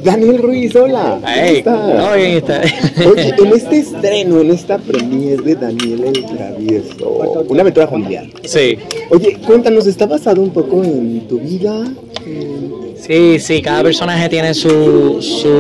Daniel Ruiz, hola. Hey, ¿Cómo bien está. Oye, en este estreno, en esta premiere de Daniel el Travieso, una aventura familiar. Sí. Oye, cuéntanos, ¿está basado un poco en tu vida? Sí, cada personaje tiene su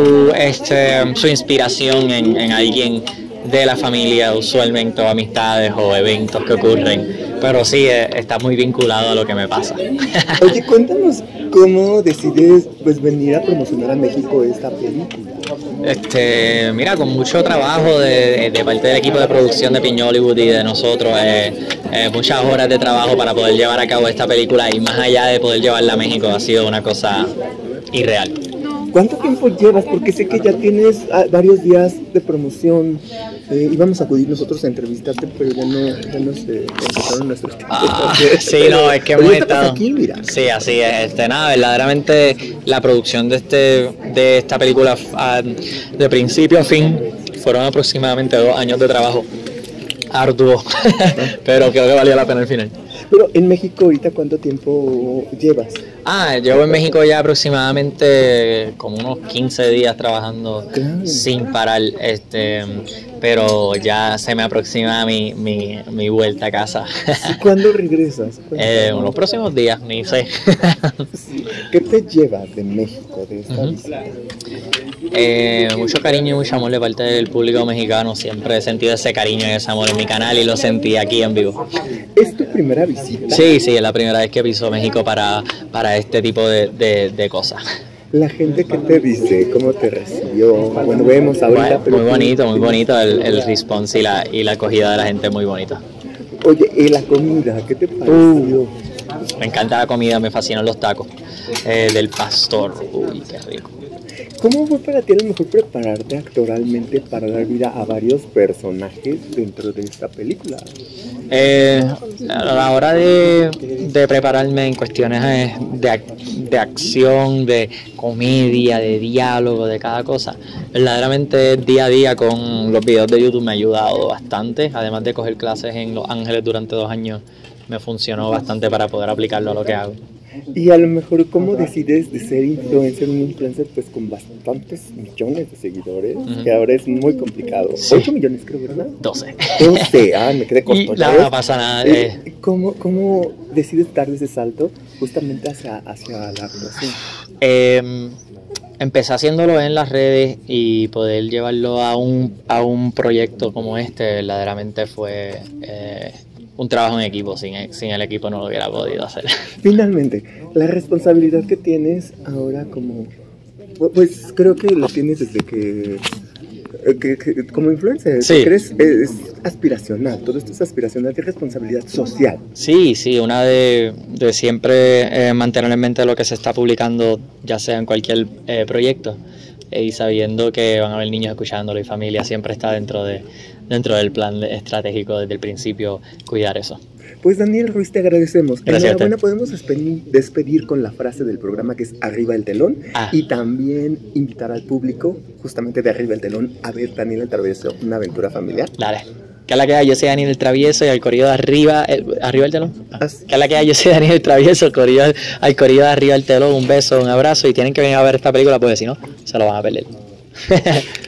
inspiración en alguien de la familia, usualmente, o amistades o eventos que ocurren. Pero sí, está muy vinculado a lo que me pasa. Oye, cuéntanos cómo decides pues venir a promocionar a México esta película. Mira, con mucho trabajo de parte del equipo de producción de Piñol Hollywood y de nosotros, muchas horas de trabajo para poder llevar a cabo esta película, y más allá de poder llevarla a México, ha sido una cosa irreal. ¿Cuánto tiempo llevas? Porque sé que ya tienes varios días de promoción. Íbamos a acudir nosotros a entrevistarte, pero ya no se empezaron nuestros tiempos. Sí, no, es que hemos estado aquí, mira. Sí, así es. Nada, verdaderamente la producción de esta película, de principio a fin, fueron aproximadamente 2 años de trabajo arduo, pero creo que valía la pena al final. Pero en México ahorita, ¿cuánto tiempo llevas? Llevo en México ya aproximadamente como unos 15 días trabajando sin parar, pero ya se me aproxima mi vuelta a casa. ¿Y cuándo regresas? En los próximos días, ni sé. ¿Qué te llevas de México, de esta visita? Mucho cariño y mucho amor de parte del público mexicano. Siempre he sentido ese cariño y ese amor en mi canal, y lo sentí aquí en vivo. ¿Es tu primera visita? Sí, es la primera vez que piso México para este tipo de cosas. La gente, ¿qué te dice? ¿Cómo te recibió? Bueno, vemos ahorita. Bueno, muy bonito el response y la acogida de la gente, muy bonita. Oye, ¿y la comida? ¿Qué te pareció? Me encanta la comida, me fascinan los tacos del pastor. Uy, qué rico. ¿Cómo fue para ti a lo mejor prepararte actoralmente para dar vida a varios personajes dentro de esta película? A la hora de prepararme en cuestiones de acción, de comedia, de diálogo, de cada cosa, verdaderamente día a día con los videos de YouTube me ha ayudado bastante. Además de coger clases en Los Ángeles durante 2 años, me funcionó bastante para poder aplicarlo a lo que hago. Y a lo mejor, ¿cómo decides de ser influencer, un influencer pues con bastantes millones de seguidores? Que ahora es muy complicado. Sí. 8 millones creo, ¿verdad? 12. 12, me quedé corto. No pasa nada. ¿Cómo decides dar ese salto justamente hacia la actuación? Empecé haciéndolo en las redes, y poder llevarlo a un proyecto como este verdaderamente fue un trabajo en equipo. Sin el equipo no lo hubiera podido hacer. Finalmente, la responsabilidad que tienes ahora pues creo que la tienes desde que como influencer, sí. Es aspiracional, todo esto es aspiracional, es responsabilidad social. Sí, una de siempre mantener en mente lo que se está publicando, ya sea en cualquier proyecto, y sabiendo que van a haber niños escuchándolo y familia, siempre está dentro del plan estratégico desde el principio cuidar eso. Pues Daniel Ruiz, te agradecemos. Gracias. Enhorabuena, podemos despedir con la frase del programa que es Arriba el Telón, y también invitar al público justamente de Arriba el Telón a ver Daniel el Travieso, una aventura familiar. Dale. Que es la que hay, yo soy Daniel el Travieso, y al corillo de arriba el telón. Que es la que hay, yo soy Daniel el Travieso, al corillo de arriba el telón, un beso, un abrazo, y tienen que venir a ver esta película porque si no, se lo van a perder.